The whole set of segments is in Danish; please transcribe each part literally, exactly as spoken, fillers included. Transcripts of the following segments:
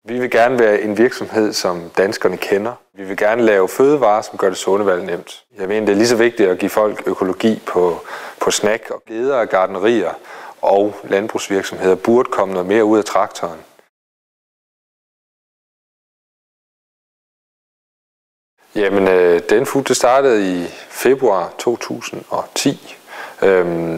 Vi vil gerne være en virksomhed, som danskerne kender. Vi vil gerne lave fødevarer, som gør det sunde valg nemt. Jeg mener, det er lige så vigtigt at give folk økologi på, på snack og geder og gartnerier og landbrugsvirksomheder burde komme noget mere ud af traktoren. Jamen, øh, Denfood det startede i februar to tusind og ti. Øhm,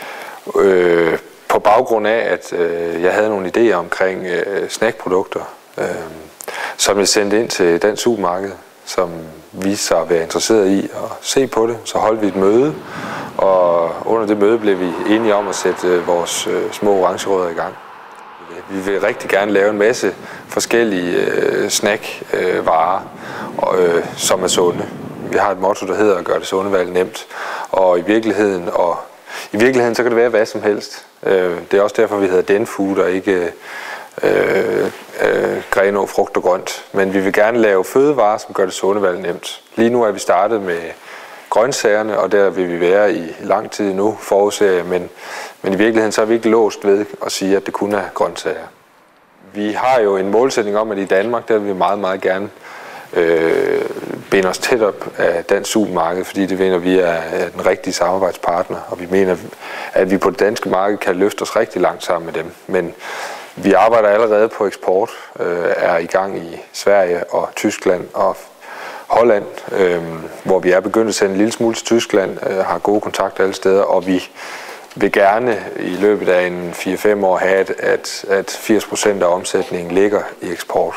øh, på baggrund af, at øh, jeg havde nogle idéer omkring øh, snackprodukter, øh, som jeg sendte ind til Dansk Supermarked, som viste sig at være interesseret i at se på det. Så holdt vi et møde, og under det møde blev vi enige om at sætte øh, vores øh, små orangerødder i gang. Vi vil rigtig gerne lave en masse forskellige øh, snackvarer, øh, øh, som er sunde. Vi har et motto, der hedder at gøre det sunde valg nemt, og i virkeligheden, og i virkeligheden så kan det være hvad som helst. Øh, det er også derfor, vi hedder Denfood og ikke øh, øh, Grenaa frugt og grønt. Men vi vil gerne lave fødevarer, som gør det sunde valg nemt. Lige nu er vi startet med grøntsagerne, og der vil vi være i lang tid nu, forudser jeg, men, men i virkeligheden så er vi ikke låst ved at sige, at det kun er grøntsager. Vi har jo en målsætning om, at i Danmark, der vil vi meget, meget gerne øh, binde os tæt op af Dansk Supermarked, fordi det mener vi er den rigtige samarbejdspartner, og vi mener, at vi på det danske marked kan løfte os rigtig langt sammen med dem. Men vi arbejder allerede på eksport, øh, er i gang i Sverige og Tyskland og Holland, øh, hvor vi er begyndt at sende en lille smule til Tyskland, øh, har gode kontakter alle steder, og vi vil gerne i løbet af en fire fem år have, at, at firs procent af omsætningen ligger i eksport.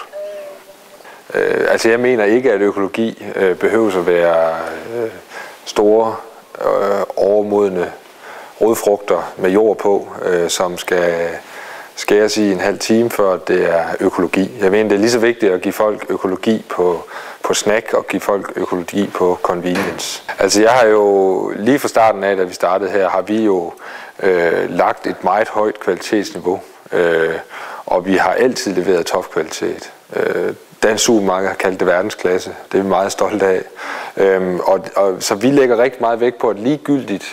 Øh, altså jeg mener ikke, at økologi øh, behøver at være øh, store, øh, overmodne rodfrugter med jord på, øh, som skal skæres i en halv time, før det er økologi. Jeg mener, det er lige så vigtigt at give folk økologi på, på snack og give folk økologi på convenience. Altså jeg har jo lige fra starten af, da vi startede her, har vi jo øh, lagt et meget højt kvalitetsniveau, øh, og vi har altid leveret topkvalitet. Øh, Dansk Supermarked har kaldt det verdensklasse. Det er vi meget stolte af. Øhm, og, og, så vi lægger rigtig meget vægt på, at ligegyldigt,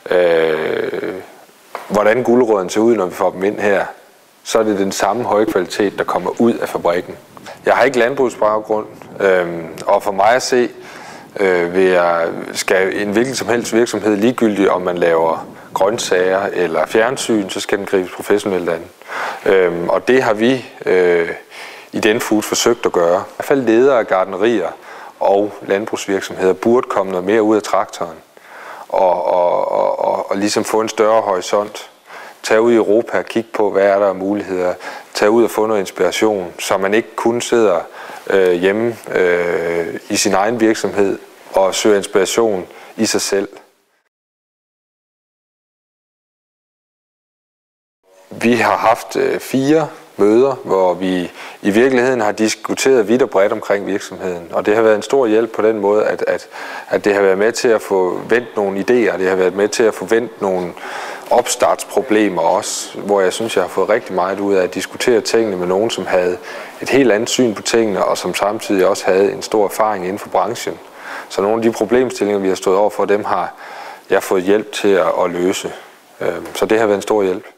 øh, hvordan gulerødderne ser ud, når vi får dem ind her, så er det den samme høje kvalitet, der kommer ud af fabrikken. Jeg har ikke landbrugsbaggrund, øhm, og for mig at se, øh, vil jeg, skal en hvilken som helst virksomhed, ligegyldigt om man laver grøntsager eller fjernsyn, så skal den gribes professionelt an. Øhm, og det har vi øh, i Denfood forsøgt at gøre. I hvert fald ledere af gartnerier og landbrugsvirksomheder burde komme noget mere ud af traktoren og, og, og, og, og ligesom få en større horisont. Tag ud i Europa og kigge på, hvad er der af muligheder. Tag ud og få noget inspiration, så man ikke kun sidder øh, hjemme øh, i sin egen virksomhed og søger inspiration i sig selv. Vi har haft øh, fire møder, hvor vi i virkeligheden har diskuteret vidt og bredt omkring virksomheden. Og det har været en stor hjælp på den måde, at, at, at det har været med til at få vendt nogle idéer, det har været med til at få vendt nogle opstartsproblemer også, hvor jeg synes, jeg har fået rigtig meget ud af at diskutere tingene med nogen, som havde et helt andet syn på tingene, og som samtidig også havde en stor erfaring inden for branchen. Så nogle af de problemstillinger, vi har stået over for, dem har jeg fået hjælp til at, at løse. Så det har været en stor hjælp.